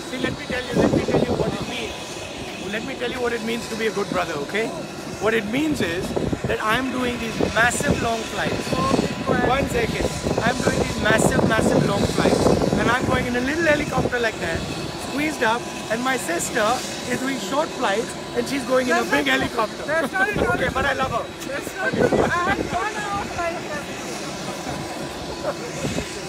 See, let me tell you what it means. Let me tell you what it means to be a good brother, okay? What it means is that I'm doing these massive long flights. 1 second. I'm doing these massive long flights. And I'm going in a little helicopter like that, squeezed up, and my sister is doing short flights and she's going in a big helicopter. That's not it. Okay, but I love her. That's not it. I have gone out like that.